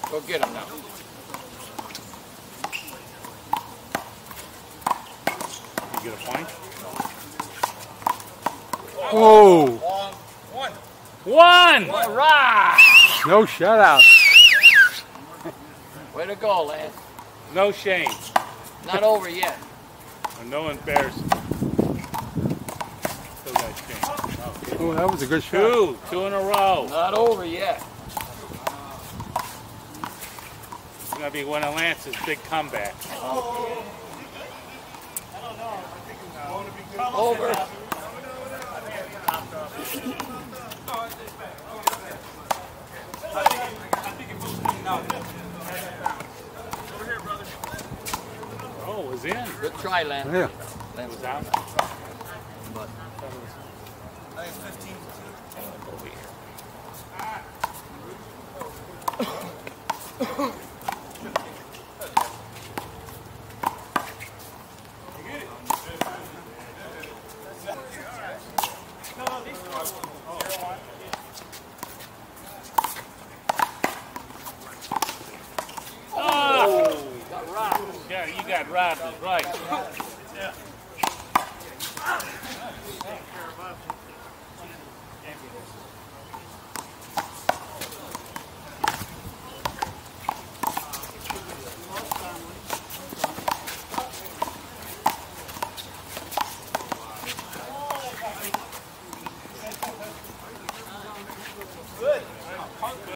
Go get him now. You get a point? Oh! One! All right. No shutout. Way to go, Lance. No shame. Not over yet. No embarrassment. Still got shame. Oh, that was a good shot. Two in a row. Not over yet. It's going to be one of Lance's big comebacks. Over. Oh, it was in. Good try, Lance. Yeah. It was out. But Over here. got robbed. Yeah, you got robbed, is right.